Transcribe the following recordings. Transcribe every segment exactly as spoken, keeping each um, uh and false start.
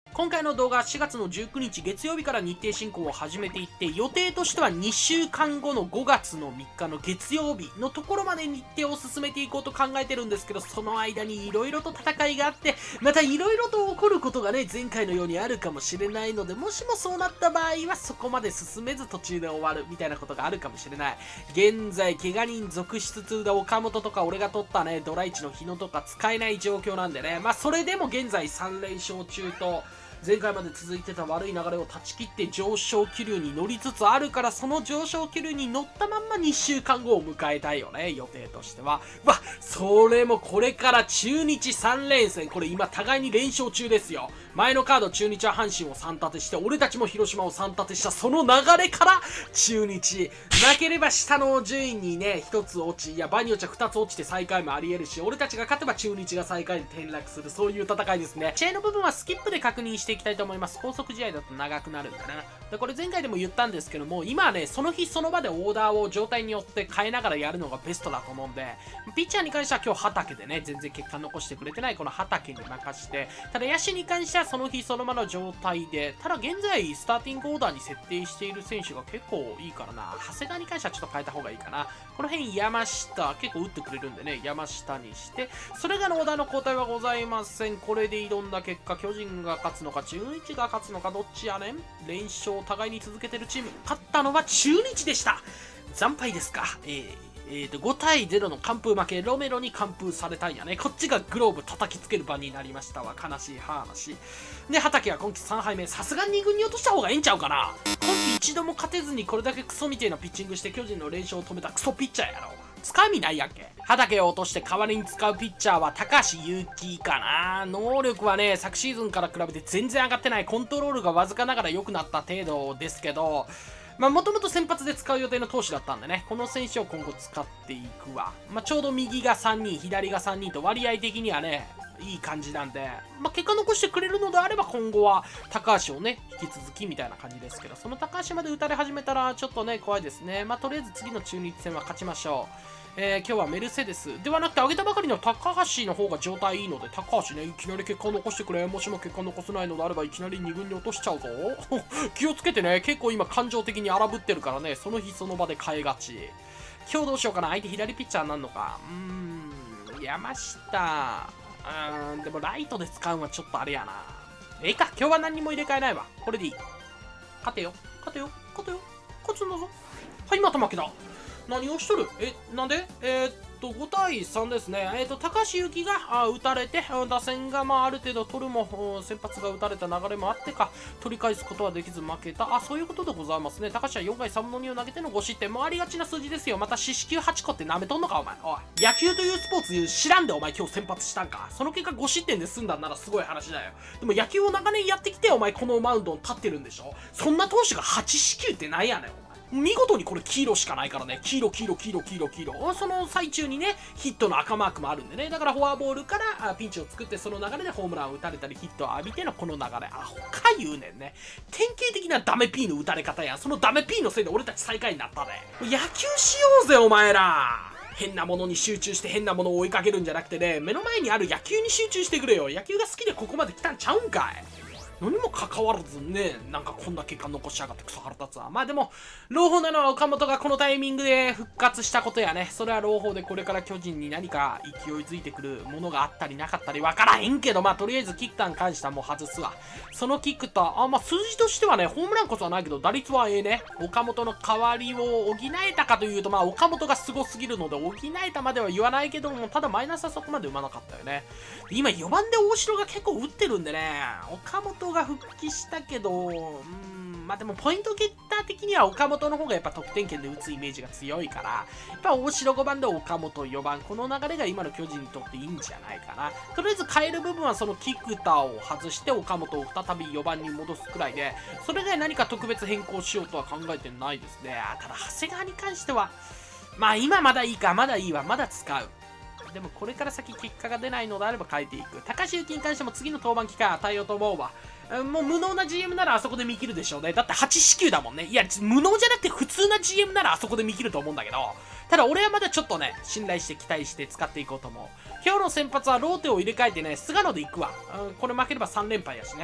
今回の動画はしがつのじゅうくにち月曜日から日程進行を始めていって、予定としてはにしゅうかんごのごがつのみっかの月曜日のところまで日程を進めていこうと考えてるんですけど、その間に色々と戦いがあって、また色々と起こることがね、前回のようにあるかもしれないので、もしもそうなった場合はそこまで進めず途中で終わるみたいなことがあるかもしれない。現在、怪我人続出中で岡本とか俺が取ったね、ドライチの日野とか使えない状況なんでね、まあそれでも現在さんれんしょう中と、前回まで続いてた悪い流れを断ち切って上昇気流に乗りつつあるから、その上昇気流に乗ったまんまにしゅうかんごを迎えたいよね、予定としては。わ、それもこれから中日さんれんせん、これ今互いに連勝中ですよ。前のカード中日は阪神をさん立てして、俺たちも広島をさん立てしたその流れから中日、負ければ下の順位にね、ひとつ落ち、いや場によっちゃふたつ落ちて最下位もあり得るし、俺たちが勝てば中日が最下位に転落する、そういう戦いですね。試合の部分はスキップで確認していきたいと思います。高速試合だと長くなるんだな。でこれ前回でも言ったんですけども、今はね、その日その場でオーダーを状態によって変えながらやるのがベストだと思うんで、ピッチャーに関しては今日畑でね、全然結果残してくれてないこの畑に任して、ただ野手に関してはその日その場の状態で、ただ現在スターティングオーダーに設定している選手が結構いいからな。長谷川に関してはちょっと変えた方がいいかな。この辺山下、結構打ってくれるんでね、山下にして、それがのオーダーの交代はございません。これで挑んだ結果、巨人が勝つのか、中日が勝つのか、どっちやねん。連勝を互いに続けてるチーム。勝ったのは中日でした。惨敗ですか。えーえー、とごたいゼロの完封負け、ロメロに完封されたんやね。こっちがグローブ叩きつける場になりましたわ。悲しい話。で、畑は今季さんはいめ。さすがにに軍に落とした方がええんちゃうかな。今季一度も勝てずにこれだけクソみてえなピッチングして巨人の連勝を止めたクソピッチャーやろ。使う意味ないやんけ。畑を落として代わりに使うピッチャーは高橋優貴かな。能力はね、昨シーズンから比べて全然上がってない。コントロールがわずかながら良くなった程度ですけど、まあ、もともと先発で使う予定の投手だったんでね、この選手を今後使っていくわ。まあ、ちょうど右がさんにん、左がさんにんと割合的にはね、いい感じなんで、まあ、結果残してくれるのであれば今後は高橋をね、引き続きみたいな感じですけど、その高橋まで打たれ始めたらちょっとね、怖いですね。まあ、とりあえず次の中日戦は勝ちましょう。えー、今日はメルセデスではなくて、上げたばかりの高橋の方が状態いいので、高橋ね、いきなり結果を残してくれ。もしも結果残せないのであれば、いきなりに軍に落としちゃうぞ。気をつけてね、結構今感情的に荒ぶってるからね、その日その場で変えがち。今日どうしようかな。相手左ピッチャーになるのか。うーん、山下。うーん、でもライトで使うのはちょっとあれやな。ええか、今日は何にも入れ替えないわ。これでいい。勝てよ、勝てよ、勝てよ、勝つんだぞ。はい、また負けだ。何をしとるえ、なんでえー、っと、ごたいさんですね。えー、っと、高橋優貴があ打たれて、打線がまあある程度取るも、先発が打たれた流れもあってか、取り返すことはできず負けた。あ、そういうことでございますね。高橋はよんかいさんぶんのにを投げてのご失点もありがちな数字ですよ。また四死球はちこって舐めとんのか、お前。おい。野球というスポーツ知らんで、お前今日先発したんか。その結果ご失点で済んだんならすごい話だよ。でも野球を長年やってきて、お前このマウンドに立ってるんでしょ。そんな投手がはち死球ってなんやねん、お前。見事にこれ黄色しかないからね。黄色、黄色、黄色、黄色、黄色。その最中にね、ヒットの赤マークもあるんでね。だからフォアボールからピンチを作って、その流れでホームランを打たれたり、ヒットを浴びてのこの流れ。アホか言うねんね。典型的なダメ P の打たれ方やん。そのダメ P のせいで俺たち最下位になったで。野球しようぜ、お前ら。変なものに集中して変なものを追いかけるんじゃなくてね、目の前にある野球に集中してくれよ。野球が好きでここまで来たんちゃうんかい。何も関わらずね、なんかこんな結果残しやがってクソ腹立つわ。まあでも、朗報なのは岡本がこのタイミングで復活したことやね。それは朗報でこれから巨人に何か勢いづいてくるものがあったりなかったりわからへんけど、まあとりあえずキッカーに関してはもう外すわ。そのキックと、あ、まあ数字としてはね、ホームランこそはないけど、打率はええね。岡本の代わりを補えたかというと、まあ岡本がすごすぎるので補えたまでは言わないけども、ただマイナスはそこまで生まなかったよね。今よばんで大城が結構打ってるんでね、岡本が復帰したけど、うーん、まあでもポイントゲッター的には岡本の方がやっぱ得点圏で打つイメージが強いから、やっぱ大城ごばんで岡本よばん、この流れが今の巨人にとっていいんじゃないかな。とりあえず変える部分はそのキクタを外して岡本を再びよばんに戻すくらいで、それで何か特別変更しようとは考えてないですね。ただ長谷川に関しては、まあ今まだいいか、まだいいわ、まだ使う。でもこれから先結果が出ないのであれば変えていく。高橋優貴に関しても次の登板機会与えようと思うわ。もう無能な ジーエム ならあそこで見切るでしょうね。だってはち死球だもんね。いや、無能じゃなくて普通な ジーエム ならあそこで見切ると思うんだけど、ただ俺はまだちょっとね、信頼して期待して使っていこうと思う。今日の先発はローテを入れ替えてね、菅野で行くわ。うん、これ負ければさん連敗やしね。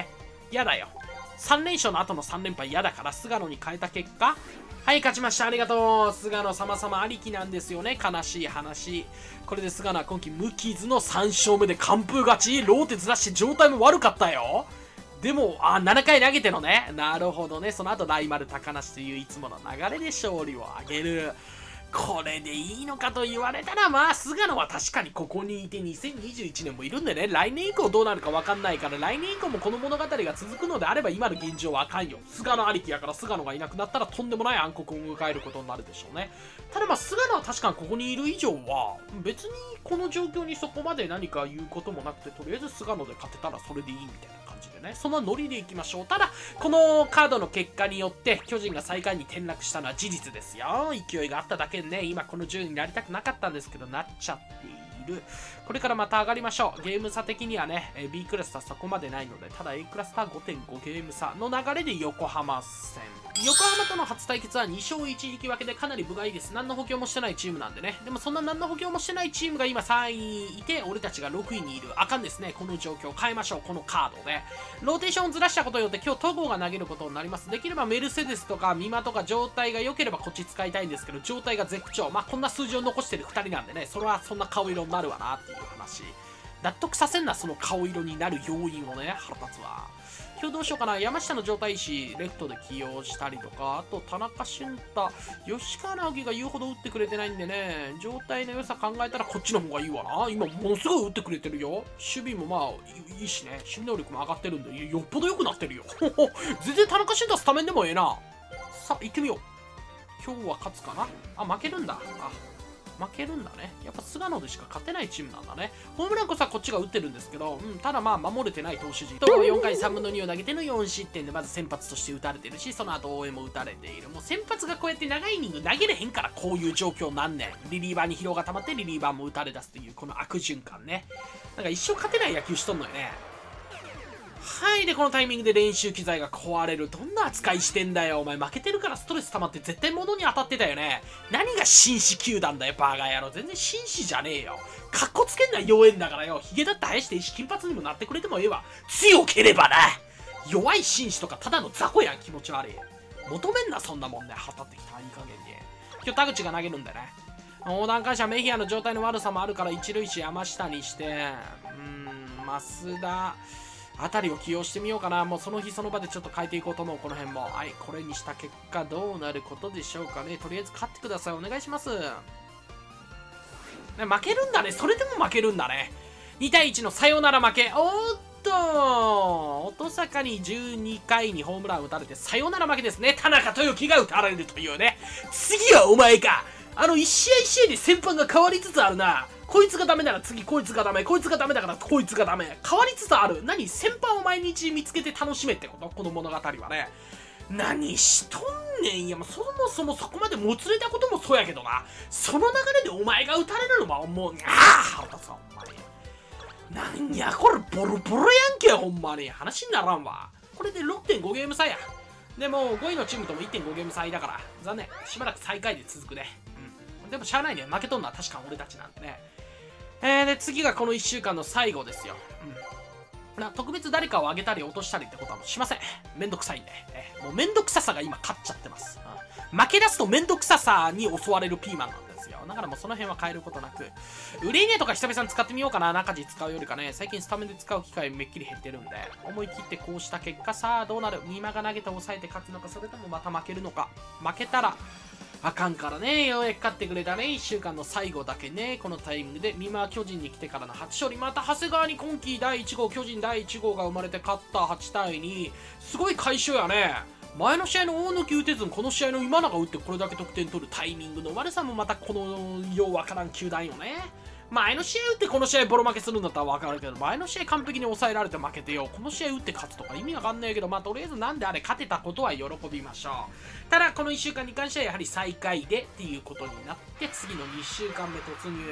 嫌だよ。さん連勝の後のさん連敗嫌だから菅野に変えた結果、はい、勝ちました。ありがとう。菅野様々ありきなんですよね。悲しい話。これで菅野は今季無傷のさん勝目で完封勝ち。ローテずらして状態も悪かったよ。でも、あ、ななかい投げてのね。なるほどね。その後、ライバル高梨といういつもの流れで勝利を挙げる。これでいいのかと言われたら、まあ、菅野は確かにここにいてにせんにじゅういちねんもいるんでね、来年以降どうなるか分かんないから、来年以降もこの物語が続くのであれば、今の現状はあかんよ。菅野ありきやから、菅野がいなくなったらとんでもない暗黒を迎えることになるでしょうね。ただまあ、菅野は確かにここにいる以上は、別にこの状況にそこまで何か言うこともなくて、とりあえず菅野で勝てたらそれでいいみたいな感じでね、そのノリでいきましょう。ただ、このカードの結果によって、巨人が最下位に転落したのは事実ですよ。勢いがあっただけでね、今このじゅういになりたくなかったんですけど、なっちゃっている。これからまた上がりましょう。ゲーム差的にはね、B クラスとはそこまでないので、ただ A クラスとは ごてんご ゲーム差の流れで横浜戦。横浜との初対決はに勝いち引き分けでかなり分がいいです。何の補強もしてないチームなんでね。でもそんな何の補強もしてないチームが今さんいにいて、俺たちがろくいにいる。あかんですね。この状況変えましょう。このカードで。ローテーションをずらしたことによって今日戸郷が投げることになります。できればメルセデスとか美馬とか状態が良ければこっち使いたいんですけど、状態が絶不調。まあこんな数字を残してるふたりなんでね、それはそんな顔色になるわなっていう話。納得させんな、その顔色になる要因をね。腹立つわ。今日どうしようかな。山下の状態石レフトで起用したりとか、あと田中俊太、吉川直樹が言うほど打ってくれてないんでね、状態の良さ考えたらこっちの方がいいわな。今ものすごい打ってくれてるよ。守備もまあいいしね、守備能力も上がってるんで、よっぽど良くなってるよ。全然田中俊太スタメンでもええな。さあ行ってみよう。今日は勝つかな。あ、負けるんだ。あ、負けるんだね。やっぱ菅野でしか勝てないチームなんだね。ホームランこそはこっちが打ってるんですけど、うん、ただまあ守れてない投手陣。とよんかいさんぶんのにを投げてのよん失点でまず先発として打たれてるし、その後応援も打たれている。もう先発がこうやって長いイニング投げれへんからこういう状況なんねん。リリーバーに疲労が溜まってリリーバーも打たれ出すというこの悪循環ね。なんか一生勝てない野球しとんのよね。はい。で、このタイミングで練習機材が壊れる。どんな扱いしてんだよ。お前負けてるからストレス溜まって絶対物に当たってたよね。何が紳士球団だよ、バーガー野郎。全然紳士じゃねえよ。かっこつけんな、弱えんだからよ。ヒゲだって生やしていいし、金髪にもなってくれてもええわ。強ければな。弱い紳士とかただの雑魚やん、気持ち悪い。求めんな、そんなもんね。はたってきた、いい加減に。今日田口が投げるんだよね。横断感謝メヒアの状態の悪さもあるから一塁手山下にして、うーん、増田。あたりを起用してみようかな。もうその日その場でちょっと変えていこうと思う、この辺も。はい、これにした結果どうなることでしょうかね。とりあえず勝ってください。お願いします。ね、負けるんだね。それでも負けるんだね。にたいいちのサヨナラ負け。おーっと、音坂にじゅうにかいにホームラン打たれてサヨナラ負けですね。田中豊樹が打たれるというね。次はお前か。あの、一試合一試合で先般が変わりつつあるな。こいつがダメなら次こいつがダメ。こいつがダメだからこいつがダメ。変わりつつある。何先般を毎日見つけて楽しめってことこの物語はね。何しとんねん。いや、もうそもそもそこまでもつれたこともそうやけどな。その流れでお前が打たれるのはもう、ああ腹立つわ、ほんまに。なんやこれボロボロやんけ、ほんまに。話にならんわ。これで ろくてんご ゲーム差や。でもごいのチームとも いってんご ゲーム差だから、残念。しばらく最下位で続くね。うん。でもしゃあないね。負けとんのは確か俺たちなんでね。えー、で、次がこのいっしゅうかんの最後ですよ。うん。な、特別誰かを上げたり落としたりってことはもうしません。めんどくさいんで。えー、もうめんどくささが今勝っちゃってます。うん、負け出すとめんどくささに襲われるピーマンなんですよ。だからもうその辺は変えることなく。ウレイネとか久々に使ってみようかな。中地使うよりかね。最近スタメンで使う機会めっきり減ってるんで。思い切ってこうした結果さあどうなる。美馬が投げて抑えて勝つのか、それともまた負けるのか。負けたら、あかんからね。ようやく勝ってくれたね。いっしゅうかんの最後だけね。このタイミングで、美馬は巨人に来てからの初勝利。また長谷川に今季だいいち号、巨人だいいち号が生まれて勝ったはちたいに。すごい快勝やね。前の試合の大貫打てずに、この試合の今永打ってこれだけ得点取るタイミングの悪さもまたこのようわからん球団よね。前の試合打ってこの試合ボロ負けするんだったらわかるけど、前の試合完璧に抑えられて負けてよ。この試合打って勝つとか意味わかんないけど、まあとりあえずなんであれ勝てたことは喜びましょう。ただこのいっしゅうかんに関してはやはり最下位でっていうことになって、次のにしゅうかんめ突入。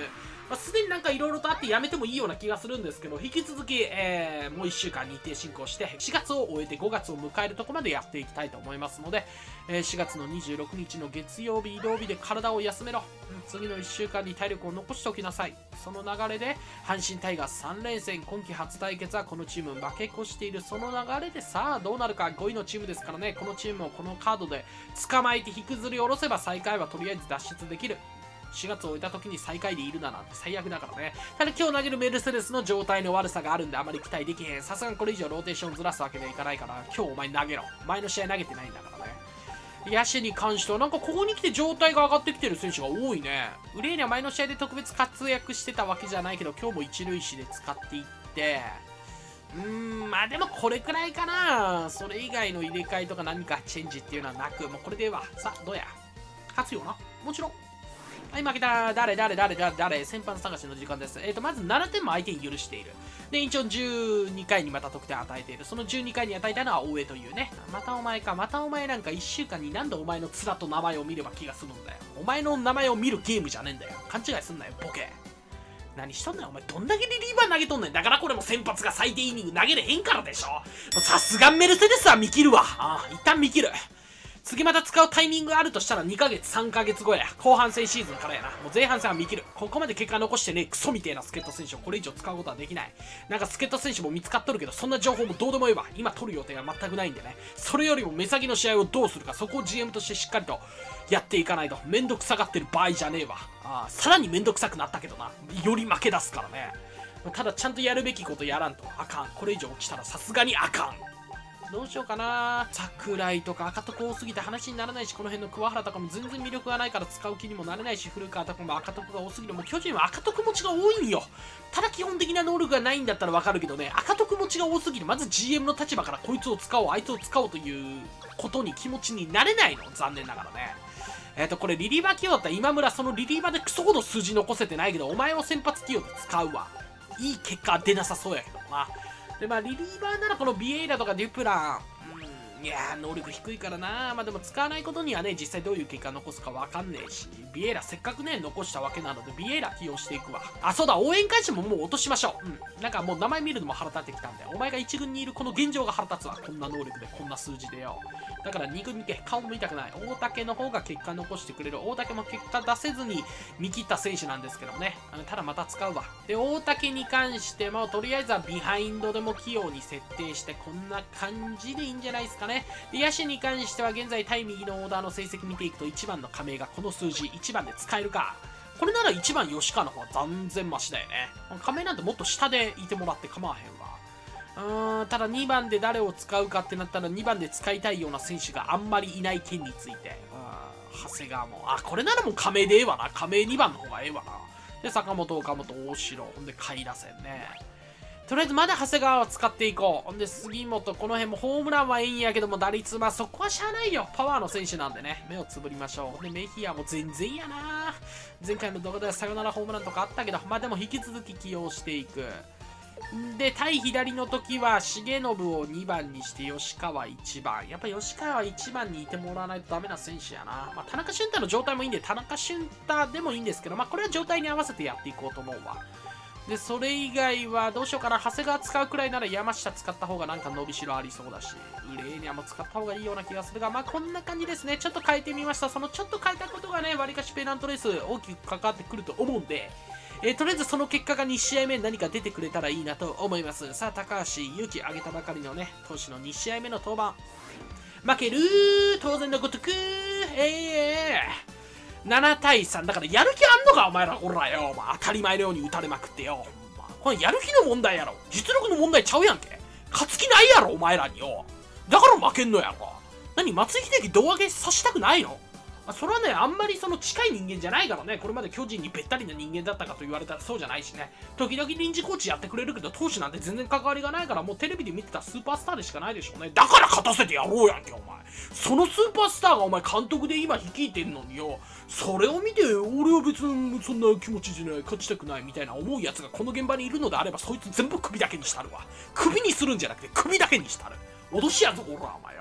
まあ、すでになんかいろいろとあってやめてもいいような気がするんですけど、引き続き、えー、もういっしゅうかん日程進行して、しがつを終えてごがつを迎えるところまでやっていきたいと思いますので、えー、しがつのにじゅうろくにちの月曜日、移動日で体を休めろ。次のいっしゅうかんに体力を残しておきなさい。その流れで、阪神タイガースさん連戦、今季初対決はこのチーム負け越している。その流れでさあどうなるか、ごいのチームですからね、このチームをこのカードで捕まえて引きずり下ろせば最下位はとりあえず脱出できる。しがつを終えた時に最下位でいるななんて最悪だからね。ただ今日投げるメルセデスの状態の悪さがあるんであまり期待できへん。さすがにこれ以上ローテーションずらすわけにはいかないから、今日お前投げろ。前の試合投げてないんだからね。野手に関してはなんかここに来て状態が上がってきてる選手が多いね。ウレーニは前の試合で特別活躍してたわけじゃないけど、今日も一塁手で使っていって、うーん、まあでもこれくらいかな。それ以外の入れ替えとか何かチェンジっていうのはなく、もうこれでは、さあどうや勝つよな。もちろん。はい、負けた。誰、誰、誰、誰、誰、先発探しの時間です。えっと、まずななてんも相手に許している。で、一応じゅうにかいにまた得点を与えている。そのじゅうにかいに与えたのは大江というね。またお前か。またお前なんかいっしゅうかんに何度お前の面と名前を見れば気が済むんだよ。お前の名前を見るゲームじゃねえんだよ。勘違いすんなよ、ボケ。何しとんねんお前。どんだけリリーバー投げとんねん。だからこれも先発が最低イニング投げれへんからでしょ。さすがメルセデスは見切るわ。ああ、一旦見切る。次また使うタイミングがあるとしたらにかげつさんかげつごや。後半戦シーズンからやな。もう前半戦は見切る。ここまで結果残してね、クソみてえな助っ人選手をこれ以上使うことはできない。なんか助っ人選手も見つかっとるけど、そんな情報もどうでもいいわ。今取る予定は全くないんでね。それよりも目先の試合をどうするか、そこを ジーエム としてしっかりとやっていかないと。めんどくさがってる場合じゃねえわ。ああ、さらにめんどくさくなったけどな。より負け出すからね。ただちゃんとやるべきことやらんとあかん。これ以上落ちたらさすがにあかん。どうしようかな。桜井とか赤徳多すぎて話にならないし、この辺の桑原とかも全然魅力がないから使う気にもなれないし、古川とかも赤徳が多すぎる。もう巨人は赤徳持ちが多いんよ。ただ基本的な能力がないんだったらわかるけどね、赤徳持ちが多すぎる。まず ジーエム の立場からこいつを使おう、あいつを使おうということに気持ちになれないの。残念ながらね。えっと、これリリーバー起用だったら今村そのリリーバーでクソほど数字残せてないけど、お前を先発起用で使うわ。いい結果出なさそうやけどな。で、まあ、リリーバーならこのビエイラとかデュプラン、うん、いやー、能力低いからな。まあでも使わないことにはね、実際どういう結果残すかわかんねえし、ビエイラせっかくね、残したわけなので、ビエイラ起用していくわ。あ、そうだ、応援開始ももう落としましょう。うん。なんかもう名前見るのも腹立ってきたんで、お前が一軍にいるこの現状が腹立つわ。こんな能力でこんな数字でよ。だからに軍見て、顔も見たくない。大竹の方が結果残してくれる。大竹も結果出せずに見切った選手なんですけどね。ただまた使うわ。で、大竹に関しても、とりあえずはビハインドでも器用に設定して、こんな感じでいいんじゃないですかね。で、野手に関しては、現在対右のオーダーの成績見ていくと、いちばんの亀井がこの数字、いちばんで使えるか。これならいちばん吉川の方が断然マシだよね。亀井なんてもっと下でいてもらって構わへんわ。うーん、ただにばんで誰を使うかってなったらにばんで使いたいような選手があんまりいない件について、長谷川も、あ、これならもう亀井でええわな。亀井にばんの方がええわな。で、坂本、岡本、大城、ほんで下位打線ね。とりあえずまだ長谷川は使っていこう。ほんで杉本、この辺もホームランはいいんやけども打率、まあそこはしゃあないよ。パワーの選手なんでね。目をつぶりましょう。で、メヒアも全然やな。前回の動画ではサヨナラホームランとかあったけど、まあでも引き続き起用していく。で、対左の時は、重信をにばんにして、吉川いちばん。やっぱ吉川はいちばんにいてもらわないとダメな選手やな。まあ、田中俊太の状態もいいんで、田中俊太でもいいんですけど、まあ、これは状態に合わせてやっていこうと思うわ。で、それ以外は、どうしようかな。長谷川使うくらいなら山下使った方がなんか伸びしろありそうだし、ウレーニャも使った方がいいような気がするが、まあ、こんな感じですね。ちょっと変えてみました。そのちょっと変えたことがね、わりかしペナントレース大きく関わってくると思うんで、えー、とりあえずその結果がに試合目に何か出てくれたらいいなと思います。さあ、高橋優希挙げたばかりのね、投手のに試合目の登板。負けるー当然のごとくーえー、ななたいさん。だからやる気あんのかお前ら、ほらよ。まあ、当たり前のように打たれまくってよ。まあ、これやる気の問題やろ。実力の問題ちゃうやんけ。勝つ気ないやろ、お前らによ。だから負けんのやろ。何、松井秀喜胴上げさせたくないの？まあ、それはね、あんまりその近い人間じゃないからね、これまで巨人にべったりな人間だったかと言われたらそうじゃないしね、時々臨時コーチやってくれるけど、投手なんて全然関わりがないから、もうテレビで見てたスーパースターでしかないでしょうね。だから勝たせてやろうやんけ、お前。そのスーパースターがお前監督で今率いてんのによ、それを見て、俺は別にそんな気持ちじゃない、勝ちたくないみたいな思うやつがこの現場にいるのであれば、そいつ全部首だけにしたるわ。首にするんじゃなくて首だけにしたる。脅しやぞ、おら、お前よ。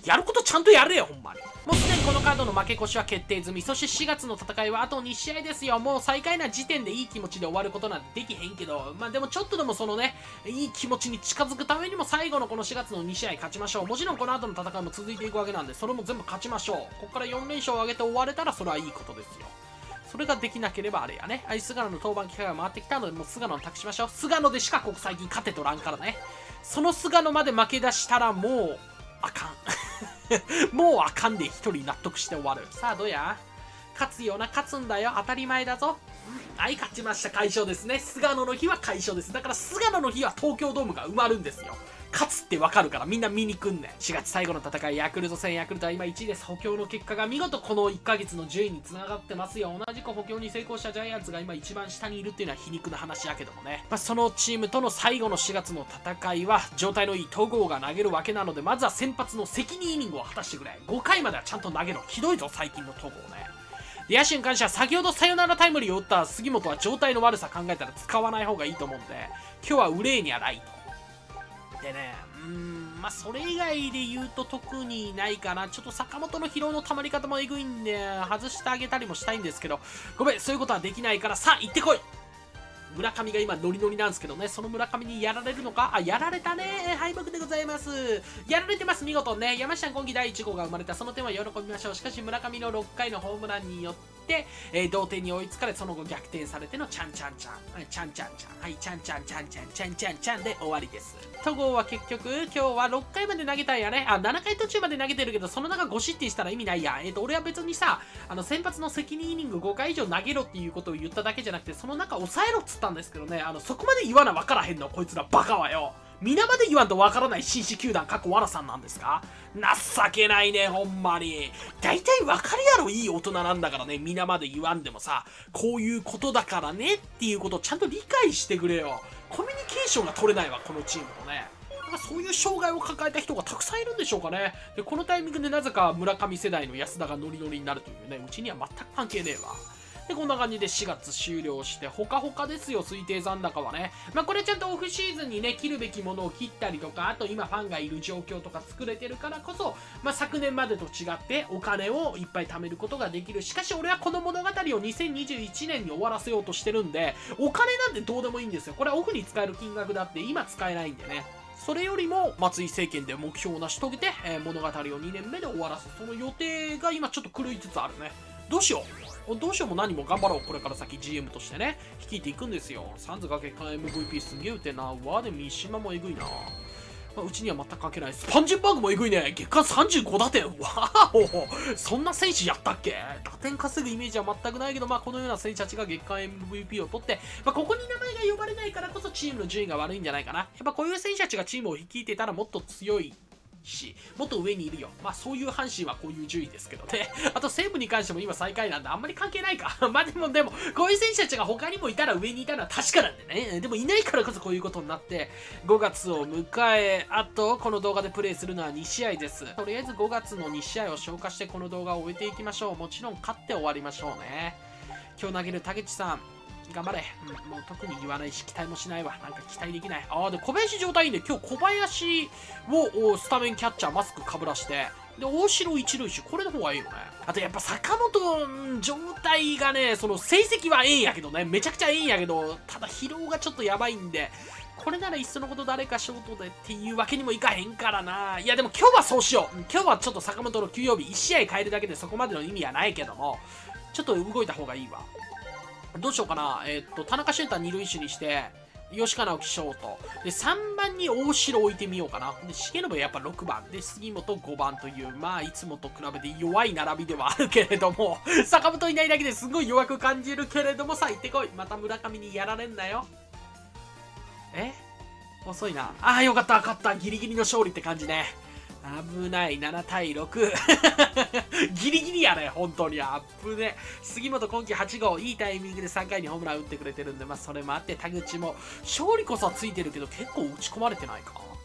やることちゃんとやれよ、ほんまに。もうすでにこのカードの負け越しは決定済み。そしてしがつの戦いはあとに試合ですよ。もう最下位な時点でいい気持ちで終わることなんてできへんけど、まあでもちょっとでもそのね、いい気持ちに近づくためにも最後のこのしがつのに試合勝ちましょう。もちろんこの後の戦いも続いていくわけなんで、それも全部勝ちましょう。ここからよん連勝を上げて終われたらそれはいいことですよ。それができなければあれやね。はい、菅野の登板機会が回ってきたので、もう菅野に託しましょう。菅野でしかここ最近勝てとらんからね。その菅野まで負け出したらもう、あかん。もうあかんで一人納得して終わる。さあどうや、勝つよな、勝つんだよ、当たり前だぞ。はい、勝ちました。快勝ですね。菅野の日は快勝です。だから菅野の日は東京ドームが埋まるんですよ。勝つってわかるからみんな見に来んねん。しがつ最後の戦い、ヤクルト戦、ヤクルトは今いちいです。補強の結果が見事このいっかげつの順位につながってますよ。同じく補強に成功したジャイアンツが今一番下にいるっていうのは皮肉な話やけどもね。まあ、そのチームとの最後のしがつの戦いは状態のいい戸郷が投げるわけなので、まずは先発の責任イニングを果たしてくれ。ごかいまではちゃんと投げろ。ひどいぞ最近の戸郷ね。で、野手に関しては先ほどサヨナラタイムリーを打った杉本は状態の悪さ考えたら使わない方がいいと思うんで、今日はウレーニャライトでね、うーん、まあそれ以外で言うと特にないかな。ちょっと坂本の疲労の溜まり方もえぐいんで外してあげたりもしたいんですけど、ごめん、そういうことはできないから、さあ行ってこい。村上が今ノリノリなんですけどね、その村上にやられるのか。あ、やられたね。敗北でございます。やられてます、見事ね。山下今季だいいち号が生まれた、その点は喜びましょう。しかし村上のろっかいのホームランによって、えー、同点に追いつかれ、その後逆転されてのちゃんちゃんちゃん、はい、ちゃんちゃんちゃん、はい、ちゃんちゃんちゃんちゃんちゃんちゃんちゃんで終わりです。戸郷は結局今日はろっかいまで投げたんやね。あ、ななかい途中まで投げてるけど、その中ご失点したら意味ないやん。えっ、ー、と俺は別にさ、あの先発の責任イニングごかい以上投げろっていうことを言っただけじゃなくて、その中抑えろっつったんですけどね、あのそこまで言わな分からへんのこいつらバカはよ。皆まで言わんと分からない紳士球団過去わらさんなんですか。情けないね、ほんまに。大体分かるやろ、いい大人なんだからね。皆まで言わんでもさ、こういうことだからねっていうことをちゃんと理解してくれよ。コミュニケーションが取れないわ、このチームとね。そういう障害を抱えた人がたくさんいるんでしょうかね。で、このタイミングでなぜか村上世代の安田がノリノリになるというね、うちには全く関係ねえわ。で、こんな感じでしがつ終了して、ほかほかですよ、推定残高はね。まあ、これちゃんとオフシーズンにね、切るべきものを切ったりとか、あと今ファンがいる状況とか作れてるからこそ、まあ、昨年までと違ってお金をいっぱい貯めることができる。しかし俺はこの物語をにせんにじゅういちねんに終わらせようとしてるんで、お金なんてどうでもいいんですよ。これはオフに使える金額だって今使えないんでね。それよりも松井政権で目標を成し遂げて、えー、物語をにねんめで終わらす。その予定が今ちょっと狂いつつあるね。どうしようどうしようも何も頑張ろう。これから先 ジーエム としてね、率いていくんですよ。サンズが月間 エムブイピー すげえ打てな。ワーで三島もえぐいな。まあ、うちには全く関係ない。スパンジェンバーグもえぐいね。月間さんじゅうご打点。わーおそんな選手やったっけ。打点稼ぐイメージは全くないけど、まあこのような選手たちが月間 エムブイピー を取って、まあここに名前が呼ばれないからこそチームの順位が悪いんじゃないかな。やっぱこういう選手たちがチームを率いていたらもっと強いし、もっと上にいるよ。まあそういう阪神はこういう順位ですけどね。あと西武に関しても今最下位なんであんまり関係ないか。まあでもでも、こういう選手たちが他にもいたら上にいたのは確かなんでね。でもいないからこそこういうことになって、ごがつを迎え、あとこの動画でプレイするのはに試合です。とりあえずごがつのに試合を消化してこの動画を終えていきましょう。もちろん勝って終わりましょうね。今日投げる竹内さん。頑張れ、うん、もう特に言わないし期待もしないわ。なんか期待できない。ああ、で小林状態いいんで、今日小林をスタメンキャッチャーマスクかぶらしてで大城一塁手、これの方がいいよね。あとやっぱ坂本状態がね、その成績はええんやけどね、めちゃくちゃええんやけど、ただ疲労がちょっとやばいんで、これならいっそのこと誰かショートでっていうわけにもいかへんからな。いやでも今日はそうしよう。今日はちょっと坂本の休養日いち試合変えるだけでそこまでの意味はないけども、ちょっと動いた方がいいわ。どうしようかな。えー、っと、田中俊太二塁手にして、吉川直樹ショート。で、さんばんに大城置いてみようかな。で、重信はやっぱろくばん。で、杉本ごばんという、まあ、いつもと比べて弱い並びではあるけれども、坂本いないだけですごい弱く感じるけれども、さあ行ってこい。また村上にやられんなよ。え遅いな。ああ、よかった、勝った。ギリギリの勝利って感じね。危ない。ななたいろく。ギリギリやね、本当に。あぶね。杉本今季はち号、いいタイミングでさんかいにホームラン打ってくれてるんで、まあそれもあって、田口も、勝利こそはついてるけど、結構打ち込まれてないか。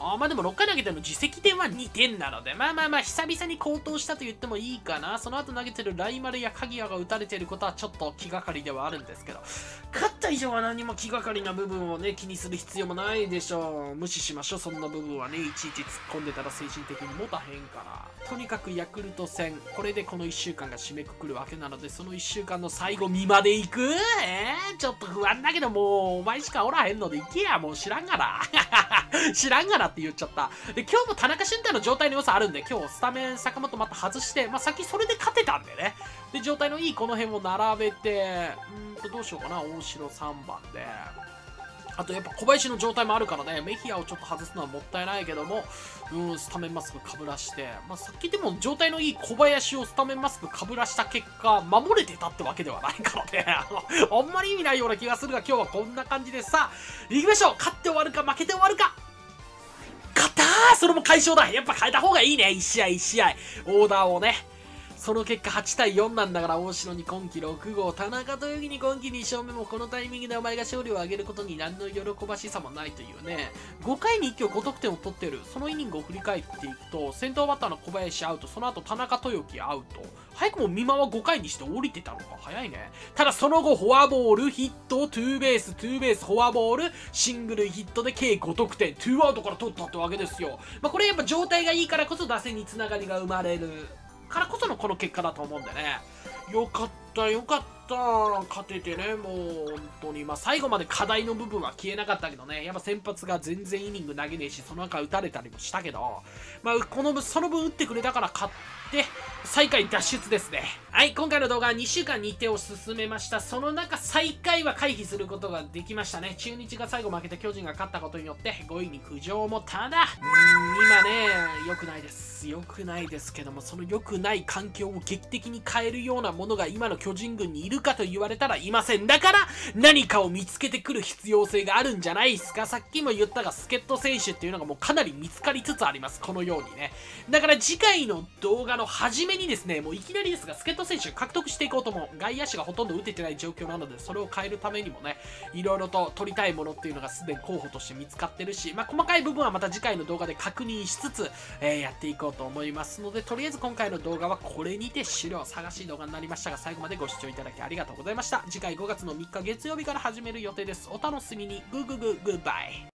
あまあでもろっかい投げてるの自責点はにてんなので、まあまあまあ久々に高騰したと言ってもいいかな。その後投げてるライマルや鍵谷が打たれていることはちょっと気がかりではあるんですけど、勝った以上は何も気がかりな部分をね、気にする必要もないでしょう。無視しましょう、そんな部分はね。いちいち突っ込んでたら精神的にもたへんから。とにかくヤクルト戦、これでこのいっしゅうかんが締めくくるわけなので、そのいっしゅうかんの最後見まで行くえー、ちょっと不安だけど、もうお前しかおらへんので行けや、もう知らんがな。知らんがなって言っちゃった。で、今日も田中俊太の状態の良さあるんで、今日スタメン坂本また外して、まあ、さっきそれで勝てたんでね。で、状態のいいこの辺を並べて、うーんと、どうしようかな、大城さんばんで。あとやっぱ小林の状態もあるからね、メヒアをちょっと外すのはもったいないけども、うん、スタメンマスクかぶらして、まあ、さっきでも状態のいい小林をスタメンマスクかぶらした結果、守れてたってわけではないからね、あの、あんまり意味ないような気がするが、今日はこんな感じでさ、行きましょう。勝って終わるか負けて終わるか。勝ったー、それも解消だ。やっぱ変えた方がいいね。いち試合いち試合。オーダーをね。その結果はちたいよんなんだから、大城に今季ろくごう、田中豊樹に今季にしょうめもこのタイミングでお前が勝利を挙げることに何の喜ばしさもないというね。ごかいに一挙ご得点を取ってる。そのイニングを振り返っていくと、先頭バッターの小林アウト、その後田中豊樹アウト。早くも美馬はごかいにして降りてたのか。早いね。ただその後、フォアボール、ヒット、ツーベース、ツーベース、フォアボール、シングルヒットで計ご得点。ツーアウトから取ったってわけですよ。まあこれやっぱ状態がいいからこそ打線につながりが生まれる。からこそのこの結果だと思うんでね。よかったよかった、勝ててね。もう本当にまあ最後まで課題の部分は消えなかったけどね、やっぱ先発が全然イニング投げねえし、その中打たれたりもしたけど、まあこのその分打ってくれたから勝って最下位脱出ですね。はい、今回の動画はにしゅうかん日程を進めました。その中最下位は回避することができましたね。中日が最後負けて巨人が勝ったことによってごいに浮上も、ただうーん今ね良くないです。良くないですけども、その良くない環境を劇的に変えるようなものが今の巨人軍にいるかと言われたらいません。だから何かを見つけてくる必要性があるんじゃないですか。さっきも言ったが助っ人選手っていうのがもうかなり見つかりつつあります。このようにね。だから次回の動画の初めにですね、もういきなりですが助っ人選手獲得していこうと思う。外野手がほとんど打ててない状況なので、それを変えるためにもね、いろいろと取りたいものっていうのがすでに候補として見つかってるし、まあ細かい部分はまた次回の動画で確認しつつ、えー、やっていこうと思いますので、とりあえず今回の動画はこれにて終了。探しい動画になりましたが、最後までご視聴いただきありがとうございました。次回ごがつのみっか月曜日から始める予定です。お楽しみに。グーグーグーグッバイ。